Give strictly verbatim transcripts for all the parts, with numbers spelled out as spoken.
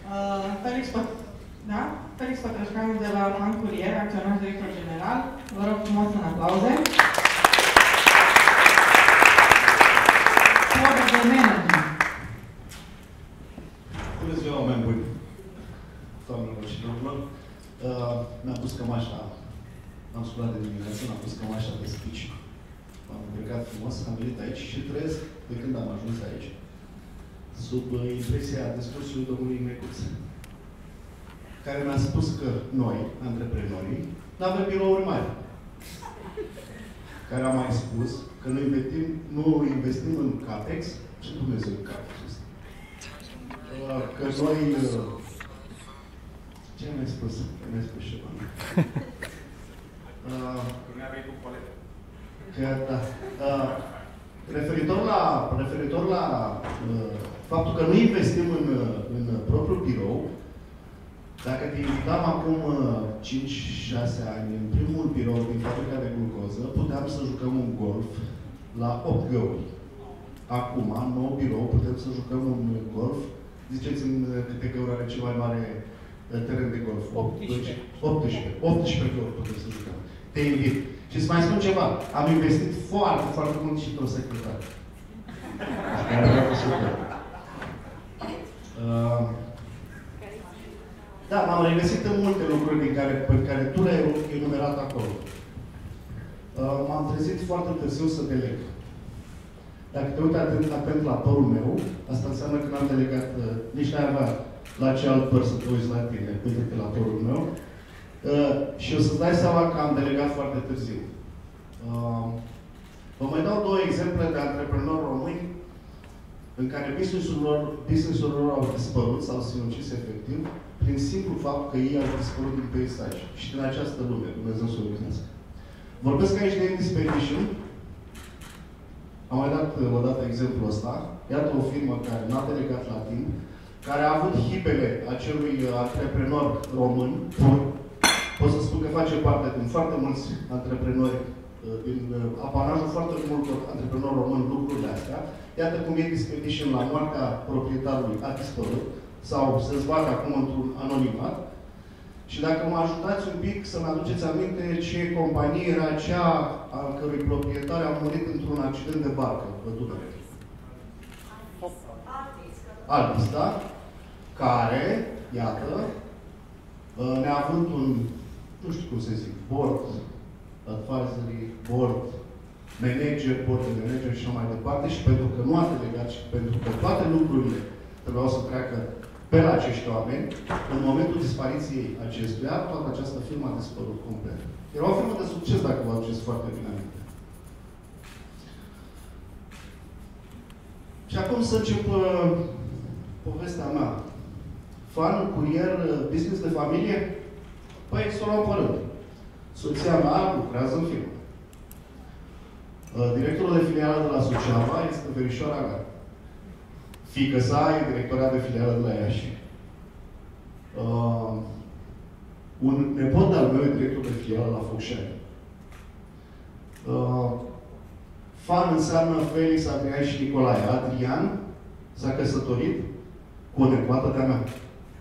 Uh, Felix, da? Felix Pătrășcanu de la Fan Curier, acționar director general. Vă rog frumos în aplauze. Order de management. Bună ziua, oameni buni! Doamnelor și domnilor, uh, mi-am pus cămașa, am sculat de dimineață, mi-am pus cămașa de speech. M-am îmbrăcat frumos, am venit aici și trăiesc, de când am ajuns aici, sub uh, impresia discursului domnului Necuț, care mi-a spus că noi, antreprenorii, nu avem birouri mari. Care a mai spus că noi investim, nu investim în CAPEX. Ce Dumnezeu e CAPEX ăsta? Că noi... Ce mi-ai spus? Că mi-ai spus ceva. Că mi-a venit un coleg. Că, da. Referitor la, referitor la uh, faptul că nu investim în, în propriul birou, dacă te invitam acum cinci șase ani în primul birou din fabrica de glucoză, puteam să jucăm un golf la opt găuri. Acum, în nou birou, putem să jucăm un golf. Ziceți-mi câte găuri are cel mai mare teren de golf. optsprezece. optsprezece găuri putem să jucăm. Te invit. Și să mai spun ceva. Am investit foarte, foarte mult și într-o secretară. Care vreau să spun. Uh, Da, m-am regăsit în multe lucruri din care, pe care tu le-ai enumerat acolo. Uh, m-am trezit foarte târziu să deleg. Dacă te uite atent, atent la părul meu, asta înseamnă că n-am delegat, uh, nici n-ai avea la ce alt păr să te uiți la tine, uite-te la părul meu. Uh, și o să-ți dai seama că am delegat foarte târziu. Uh, vă mai dau două exemple de antreprenori români în care business-urile lor, business-urile lor au dispărut sau sinucis efectiv, prin simplu fapt că ei au dispărut din peisaj și din această lume, Dumnezeu să o lucrească. Vorbesc aici de Indispedition. Am mai dat o dată exemplul ăsta. Iată o firmă care n-a delegat la timp, care a avut hibele acelui antreprenor român, pur. Pot să spun că face parte din foarte mulți antreprenori, din apanajul foarte multor antreprenori români lucrurile astea. Iată cum Indispedition la moartea proprietarului a dispărut, sau se zbate acum într-un anonimat. Și dacă mă ajutați un pic să-mi aduceți aminte ce companie era cea a cărui proprietar a murit într-un accident de barcă pe Dunăre. Altis, da? Care, iată, neavând un, nu știu cum să zic, board, advisory, board, manager, board de manager și așa mai departe, și pentru că nu a delegat și pentru că toate lucrurile trebuiau să treacă pe la acești oameni, în momentul dispariției acestuia, toată această firmă a dispărut complet. Era o firmă de succes, dacă vă aduceți foarte bine aminte. Și acum să încep uh, povestea mea. Fan, curier, business de familie? Păi, să o luăm pe rând. Soția mea lucrează în firmă. Uh, directorul de filială de la Suceava este verișoara mea. Fiică sa e directorat de filială de la Iași. Uh, un nepot al meu e director de filială la Focșani. Uh, Fan înseamnă Felix, Adrian și Nicolae. Adrian s-a căsătorit cu o nepoată de-a mea.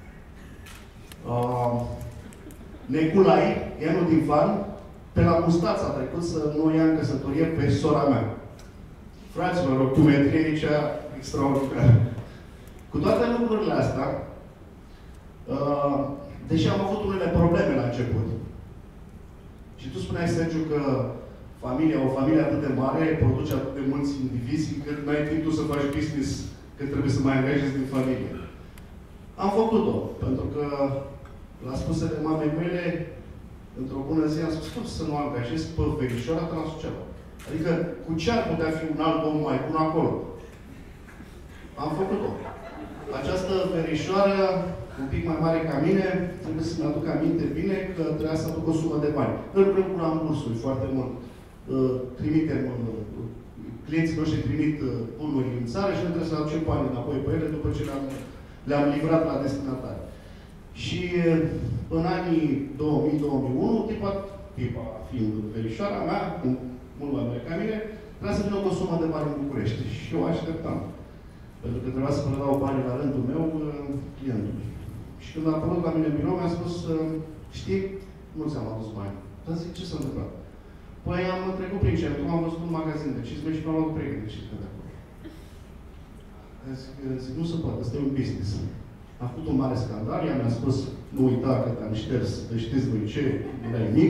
Uh, Nicolae, Ianul din Fan, pe la Mustața a trecut să nu ia în căsătorie pe sora mea. Fraților, o cumetrie aici extraordinar. Cu toate lucrurile astea, uh, deși am avut unele probleme la început, și tu spuneai, Sergiu, că familia, o familie atât de mare, produce atât de mulți indivizi, încât n-ai timp tu să faci business, că trebuie să mai angajezi din familie. Am făcut-o, pentru că, la spusele mamei mele, într-o bună zi, am spus, cum să nu angajez pe verișoara ta la Suceava? Adică, cu ce ar putea fi un alt om mai bun acolo? Am făcut-o. Această verișoară, un pic mai mare ca mine, trebuie să-mi aduc aminte bine că trebuia să aduc o sumă de bani. Îl plâng cu rambursuri foarte mult. Uh, trimitem, uh, clienții noștri trimit uh, bunuri în țară și noi trebuie să aducem bani înapoi pe ele după ce le-am le-am livrat la destinatari. Și uh, în anii două mii două mii unu, tipa, tipa fiind verișoara mea, mult mai mare ca mine, trebuia să vină cu o sumă de bani în București. Și eu așteptam. Pentru că trebuia să predau banii la rândul meu clientului. când a apărut la mine în birou, mi-a spus, știi, nu ți-am adus bani. Dar zic, ce s-a întâmplat? Păi am trecut prin centru, am văzut un magazin de cizme și mi-am luat pregătit de cizme de acolo. Zic, zic, nu se poate, ăsta e un business. A făcut un mare scandal, ea mi-a spus, nu uita că te-am șters, că știți voi ce, erai mic.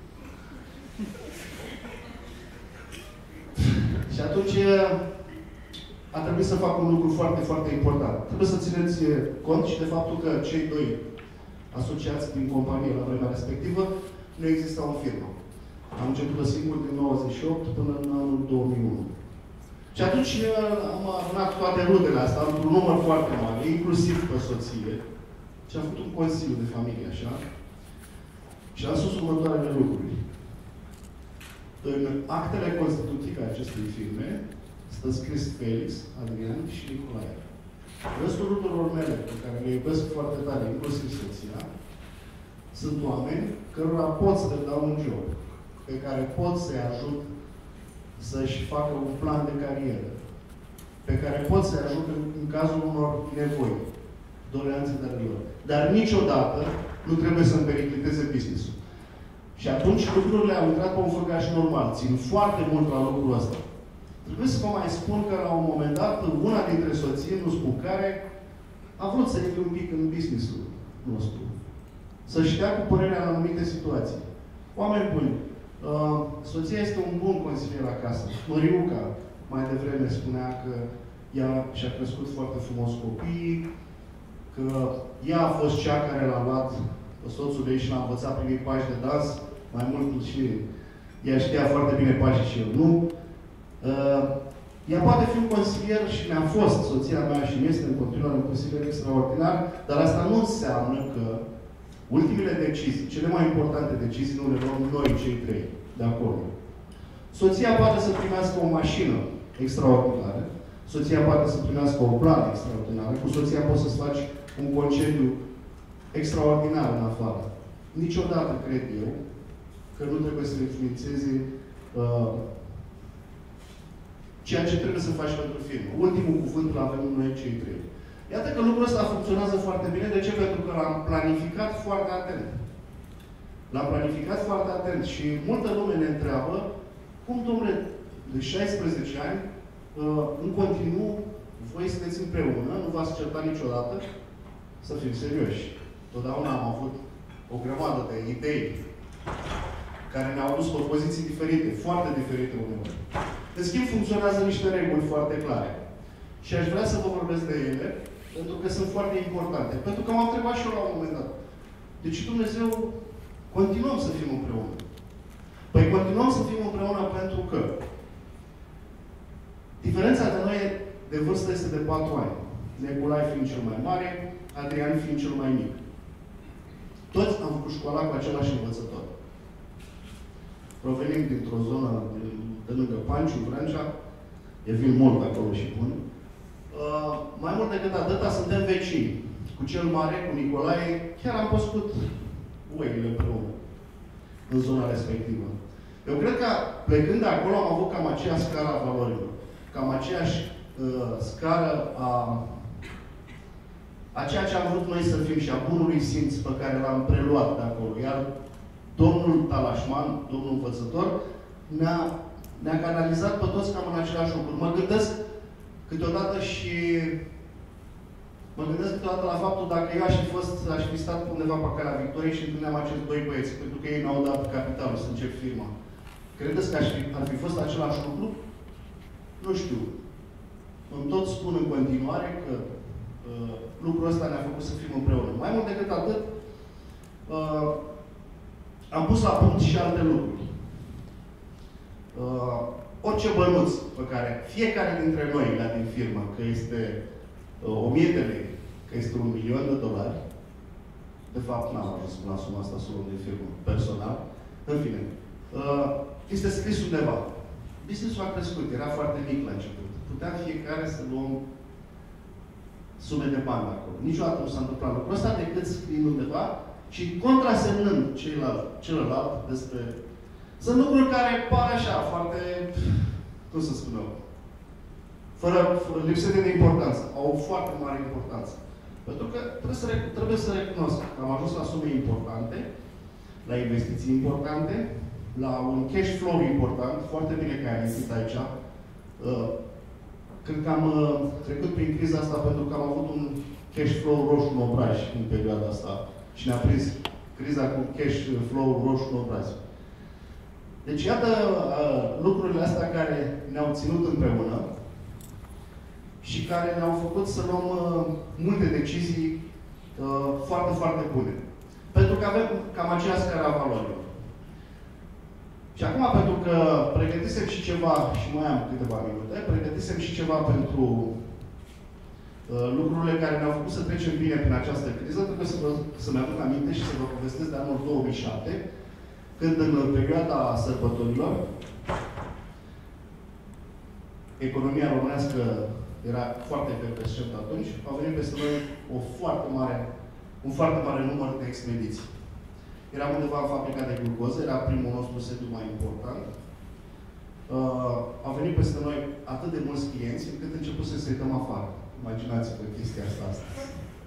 Și atunci a trebuit să fac un lucru foarte, foarte important. Trebuie să țineți cont și de faptul că cei doi asociați din companie la vremea respectivă nu exista o firmă. Am început singur din nouăzeci și opt până în anul două mii unu. Și atunci am adunat toate rudele astea, într-un număr foarte mare, inclusiv pe soție, și am făcut un consiliu de familie, așa, și am spus următoarele lucruri. În actele constitutive a acestei firme stă scris Felix, Adrian și Nicolae. Restul rudelor mele, pe care le iubesc foarte tare, inclusiv soția, sunt oameni cărora pot să le dau un job, pe care pot să-i ajut să-și facă un plan de carieră, pe care pot să-i ajut în, în cazul unor nevoi, doleanțe de lor. Dar niciodată nu trebuie să-mi pericliteze business-ul. Și atunci lucrurile au intrat pe un făgaș normal. Țin foarte mult la lucrul ăsta. Trebuie să vă mai spun că la un moment dat, una dintre soții, nu spun care, a vrut să intre un pic în business-ul nostru. Să-și dea cu părerea în anumite situații. Oameni buni, uh, soția este un bun consilier acasă. Măriuca, mai devreme, spunea că ea și-a crescut foarte frumos copiii, că ea a fost cea care l-a luat pe soțul ei și l-a învățat primii pași de dans, mai mult și ea știa foarte bine pașii și eu nu. Uh, ea poate fi un consilier și mi-a fost, soția mea și este în continuare un consilier extraordinar, dar asta nu înseamnă că ultimele decizii, cele mai importante decizii, nu le luăm noi, cei trei, de acolo. Soția poate să primească o mașină extraordinară, soția poate să primească o plană extraordinară, cu soția poți să-ți faci un concediu extraordinar în afară. Niciodată, cred eu, că nu trebuie să influențeze uh, ceea ce trebuie să faci pentru firmă. Ultimul cuvânt îl avem noi cei trei. Iată că lucrul ăsta funcționează foarte bine. De ce? Pentru că l-am planificat foarte atent. L-am planificat foarte atent și multă lume ne întreabă cum, domnule, de șaisprezece ani, uh, în continuu, voi sunteți împreună, nu v-ați certat niciodată? Să fim serioși. Totdeauna am avut o grămadă de idei care ne-au dus pe poziții diferite, foarte diferite uneori. În schimb, funcționează niște reguli foarte clare. Și aș vrea să vă vorbesc de ele, pentru că sunt foarte importante. Pentru că m-am întrebat și eu la un moment dat. Deci Dumnezeu, continuăm să fim împreună. Păi continuăm să fim împreună pentru că diferența de noi de vârstă este de patru ani. Nicolae fiind cel mai mare, Adrian fiind cel mai mic. Toți am făcut școala cu același învățător. Provenim dintr-o zonă de lângă Panciu, Vrancea, e vin mult acolo și bun. Uh, mai mult decât atâta, suntem vecini. Cu cel mare, cu Nicolae, chiar am păscut oile împreună în zona respectivă. Eu cred că, plecând de acolo, am avut cam aceeași scară a valorilor. Cam aceeași uh, scară a, a ceea ce am vrut noi să fim și a bunului simț pe care l-am preluat de acolo. Iar domnul Talașman, domnul învățător, ne-a ne-a canalizat pe toți cam în același lucru. Mă gândesc câteodată și mă gândesc câteodată la faptul dacă eu aș fi fost, aș fi stat undeva pe calea Victoriei și întâlneam acești doi băieți, pentru că ei mi-au dat capitalul să încep firma. Credeți că aș fi, ar fi fost același lucru? Nu știu. Îmi tot spun în continuare că uh, lucrul ăsta ne-a făcut să fim împreună. Mai mult decât atât, uh, am pus la punct și alte lucruri. Uh, orice bănuț pe care fiecare dintre noi la din firmă, că este uh, o mie de lei, că este un milion de dolari, de fapt n-am ajuns la suma asta solo de firmă, personal, în fine, uh, este scris undeva. Business-ul a crescut, era foarte mic la început. Puteam fiecare să luăm sume de bani acolo. Niciodată nu s-a întâmplat lucrul ăsta decât scriind undeva și contrasemnând celălalt, celălalt despre... Sunt lucruri care par așa, foarte, cum să spun eu, fără, fără lipsite de importanță. Au o foarte mare importanță. Pentru că trebuie să, trebuie să recunosc că am ajuns la sume importante, la investiții importante, la un cash flow important, foarte bine că ai amintit aici. Cred că am trecut prin criza asta pentru că am avut un cash flow roșu în obraj în perioada asta și ne-a prins criza cu cash flow roșu în obraj. Deci, iată lucrurile astea care ne-au ținut împreună și care ne-au făcut să luăm multe decizii foarte, foarte bune. Pentru că avem cam aceeași scară a valorilor. Și acum, pentru că pregătisem și ceva, și mai am câteva minute, pregătisem și ceva pentru uh, lucrurile care ne-au făcut să trecem bine prin această criză, trebuie să, vă, să-mi aduc aminte și să vă povestesc de anul două mii șapte, când în perioada sărbătorilor, economia românească era foarte efervescentă atunci, au venit peste noi o foarte mare, un foarte mare număr de expediții. Eram undeva în fabrica de glucoză, era primul nostru sediu mai important. Uh, au venit peste noi atât de mulți clienți, încât început să se dăm afară. Imaginați-vă chestia asta astăzi.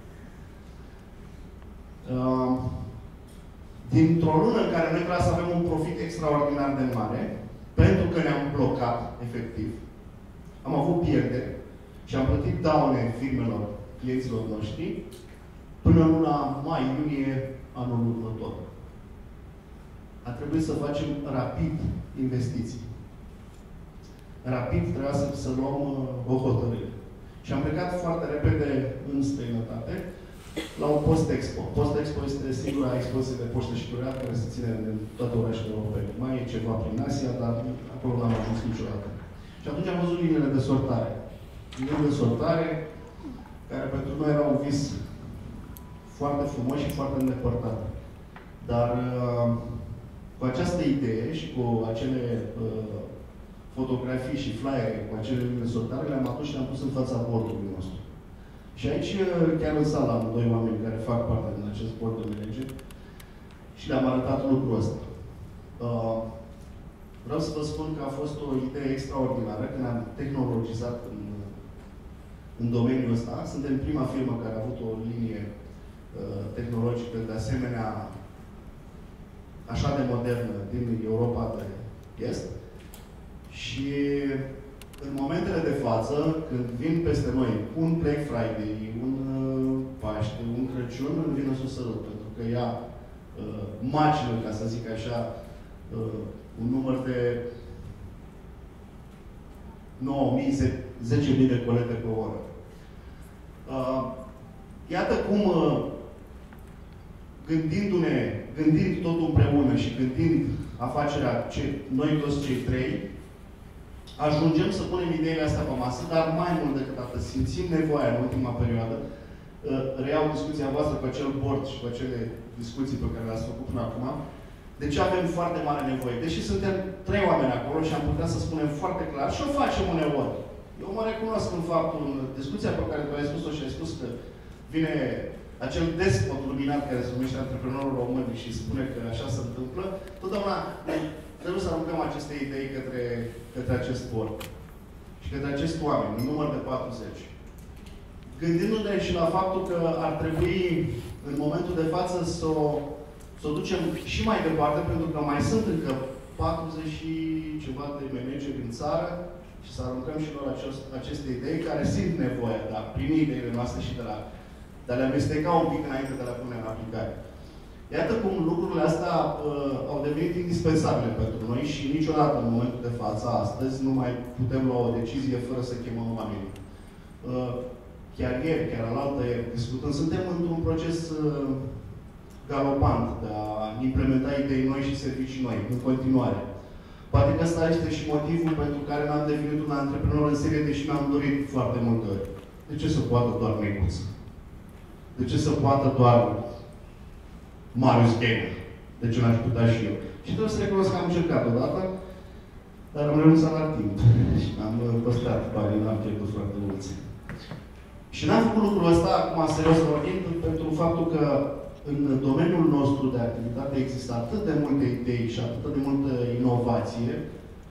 Uh, Dintr-o lună în care noi vreau să avem un profit extraordinar de mare, pentru că ne-am blocat, efectiv, am avut pierderi și am plătit daune firmelor, clienților noștri, până în luna mai-iunie anul următor. A trebuit să facem rapid investiții. Rapid trebuia să, să luăm uh, o hotărâre. Și am plecat foarte repede în străinătate la un Post-Expo. Post-Expo este singura expoziție de poștă și curierat care se ține în toate orașele europene. Mai e ceva prin Asia, dar acolo n-am ajuns niciodată. Și atunci am văzut liniile de sortare. Liniile de sortare care pentru noi era un vis foarte frumos și foarte îndepărtat. Dar uh, cu această idee și cu acele uh, fotografii și flyere, cu acele linii de sortare, le-am adus și le-am pus în fața bordului nostru. Și aici, uh, chiar în sală, am doi oameni care fac parte din acest bord de manager și le-am arătat lucrul ăsta. Uh, vreau să vă spun că a fost o idee extraordinară când am tehnologizat în, în domeniul ăsta. Suntem prima firmă care a avut o linie uh, tehnologică de asemenea așa de modernă din Europa de Est. Și în momentele de față, când vin peste noi un Black Friday, un uh, Paște, un Crăciun, îmi vine sus sărut, pentru că ea uh, macină, ca să zic așa, uh, un număr de nouă mii, zece mii de colete pe oră. Uh, iată cum uh, gândindu-ne, gândind totul împreună și gândind afacerea ce, noi toți cei trei, ajungem să punem ideile astea pe masă, dar mai mult decât atât, simțim nevoia în ultima perioadă, reiau discuția voastră cu acel board și cu acele discuții pe care le-ați făcut până acum, de ce avem foarte mare nevoie. Deși suntem trei oameni acolo și am putea să spunem foarte clar și o facem uneori. Eu mă recunosc în faptul, în discuția pe care tu ai spus-o și ai spus că vine acel despot luminat care se numește antreprenorul român și spune că așa se întâmplă, totdeauna trebuie să aruncăm aceste idei către, către acest board și către acest oameni, un număr de patruzeci. Gândindu-ne și la faptul că ar trebui, în momentul de față, să o, să o ducem și mai departe, pentru că mai sunt încă patruzeci și ceva de manageri în țară și să aruncăm și lor acest, aceste idei care simt nevoia de a primi ideile noastre și de, la, de a le amesteca un pic înainte de a le pune în aplicare. Iată cum lucrurile astea uh, au devenit indispensabile pentru noi și niciodată în momentul de față, astăzi, nu mai putem lua o decizie fără să chemăm oamenii. Uh, chiar ieri, chiar alaltă ieri, discutând, suntem într-un proces uh, galopant de a implementa idei noi și servicii noi, în continuare. Poate că ăsta este și motivul pentru care n-am devenit un antreprenor în serie, deși mi-am dorit foarte multe ori. De ce să poată doar Necuță? De ce să poată doar Marius Gamer? De ce n-aș putea și eu? Și trebuie să recunosc că am încercat odată, dar am renunțat la timp. Și am păstrat banii, n-am pierdut foarte mulți. Și n-am făcut lucrul ăsta, acum serios vorbind, pentru faptul că în domeniul nostru de activitate există atât de multe idei și atât de multă inovație,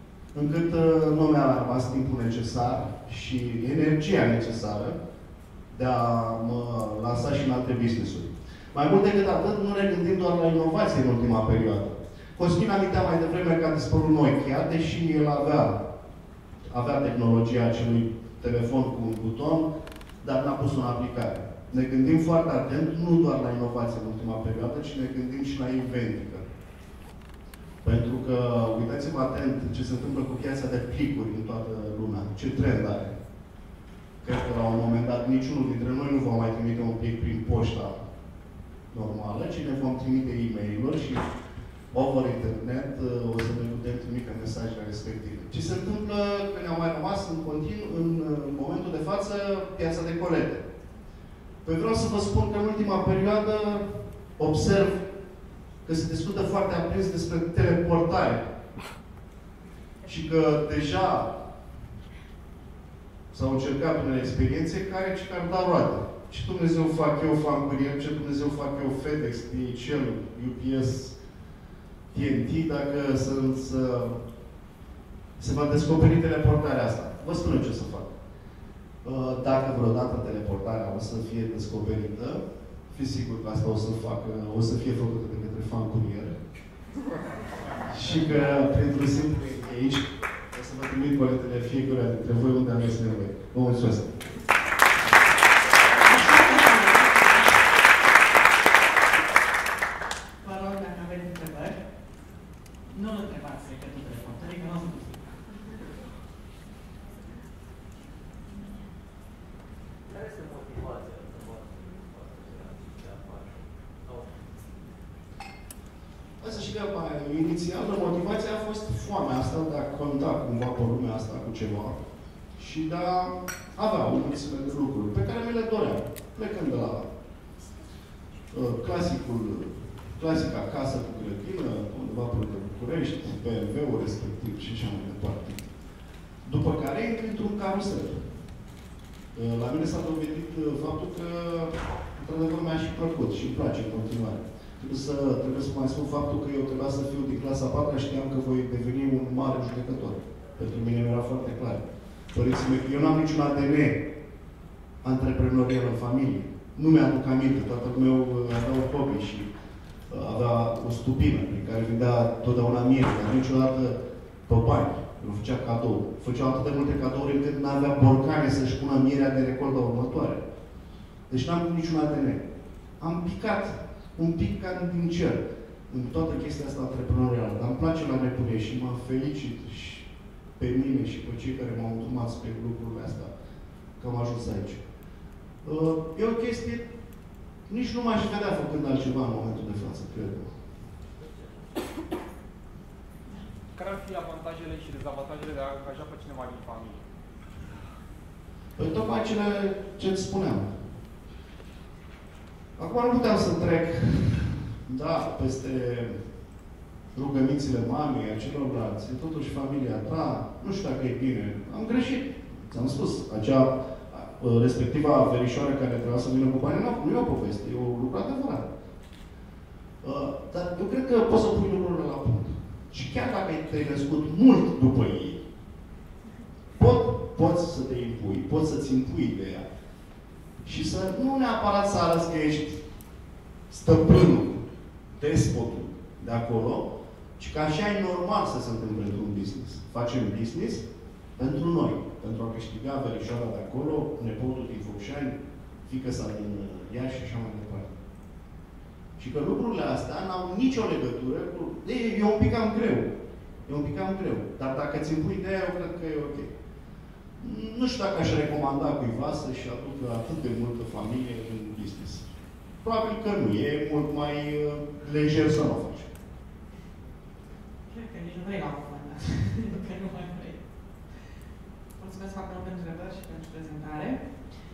încât nu mi-a rămas timpul necesar și energia necesară de a mă lansa și în alte business-uri. Mai mult decât atât, nu ne gândim doar la inovație în ultima perioadă. Cosmin amintea mai devreme că a dispărut Nokia, deși el avea, avea tehnologia acelui telefon cu un buton, dar n-a pus-o în aplicare. Ne gândim foarte atent, nu doar la inovație în ultima perioadă, ci ne gândim și la inventică. Pentru că, uitați-vă atent ce se întâmplă cu piața de plicuri în toată lumea, ce trend are. Cred că la un moment dat niciunul dintre noi nu va mai trimite un plic prin poșta normală, ci ne vom trimite e-mail-uri și over internet o să ne putem trimite mesajele respective. Ce se întâmplă că ne-au mai rămas în continuu, în momentul de față, piața de colete. Păi vreau să vă spun că în ultima perioadă observ că se discută foarte aprins despre teleportare. Și că deja s-au încercat unele experiențe care și care dau roade. Ce Dumnezeu fac eu, fac curier, ce Dumnezeu fac eu, FedEx, D H L, U P S, T N T, dacă să, să, se va descoperi teleportarea asta. Vă spun eu ce să fac. Dacă vreodată teleportarea o să fie descoperită, fiți sigur că asta o să facă, o să fie făcută de către fan curier. Și că, printr-un simplu aici, o să vă trimit coletele fiecare dintre voi unde aveți nevoie. Vă mulțumesc! Vă rog, dacă aveți întrebări, nu îl întrebați secretul teleportării, că nu o să puteți. Care este motivația? Asta și că inițial, motivația a fost foamea asta de a conta cumva pe lumea asta cu ceva și de a avea o mulțime de lucruri pe care mi le doream, plecând de la uh, clasicul, clasica casă cu grădină, undeva pe București, B M W-ul respectiv și așa mai departe. După care intri într-un carusel. Uh, la mine s-a dovedit uh, faptul că, într-adevăr, mi-a și plăcut și îmi place în continuare. Trebuie să, trebuie să mai spun faptul că eu trebuia să fiu din clasa a patra, știam că voi deveni un mare judecător. Pentru mine era foarte clar. Părinții mei, eu n-am niciun A D N antreprenorial în familie. Nu mi-aduc aminte. Tatăl meu avea o hobby și avea o stupină prin care vindea totdeauna miere, dar niciodată pe bani. Nu făcea cadou. Făceau atât de multe cadouri încât n-avea borcane să-și pună mierea de recolta următoare. Deci n-am niciun A D N. Am picat un pic ca din cer în toată chestia asta antreprenorială. Dar îmi place la nebunie și mă felicit și pe mine și pe cei care m-au îndrumat spre lucrurile astea că am ajuns aici. Uh, e o chestie, nici nu m-aș vedea făcând altceva în momentul de față, cred. Care ar fi avantajele și dezavantajele de a angaja pe cineva din familie? Păi tocmai cele ce-ți spuneam. Acum nu puteam să trec, da, peste rugămințile mamei, a celorlalți, e totuși familia ta, nu știu dacă e bine. Am greșit. Ți-am spus, acea respectiva verișoară care trebuia să vină cu bani, nu e o poveste, e o lucru adevărat. Dar eu cred că poți să pui lucrurile la punct. Și chiar dacă te-ai născut mult după ei, pot, poți să te impui, poți să-ți impui ideea. Și să nu neapărat să arăți că ești stăpânul, despotul de acolo, ci că așa e normal să se întâmple într-un business. Facem business pentru noi, pentru a câștiga verișoara de acolo, nepotul din Focșani, fiică sa din Iași și așa mai departe. Și că lucrurile astea n-au nicio legătură cu... E, e un pic cam greu. E un pic cam greu. Dar dacă ți impui ideea, eu cred că e ok. Nu știu dacă aș recomanda cuiva să-și aducă atât de multă familie în business. Probabil că nu. E mult mai uh, lejer să nu o faci. Cred că nici nu vrei la un moment dat. Că nu mai vrei. Mulțumesc foarte mult pentru întrebări și pentru prezentare.